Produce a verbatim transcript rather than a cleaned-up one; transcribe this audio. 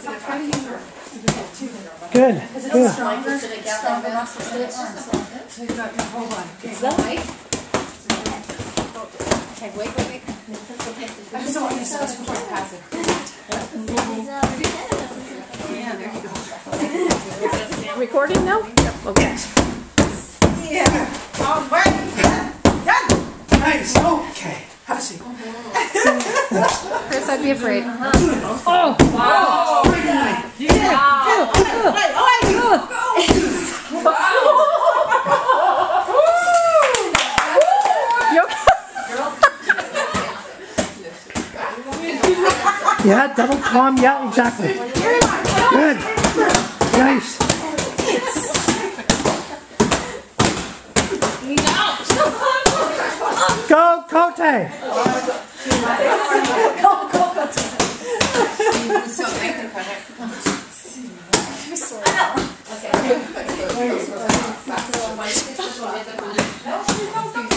Good. Because it's Good. stronger, it's stronger muscles than its arms. So you've got your whole body. It's that way. Okay, wait, wait, wait. I just don't want you to start before you pass it. Yeah, there you go. Recording now? Yep, okay. Yeah. All right. Done. Nice. Okay. Have a seat. Chris, I'd be afraid. Oh. Wow. You did it. Wow. Wait, wait, Yeah, double palm. Yeah, exactly. Good. Nice. Go, Kote. Okay.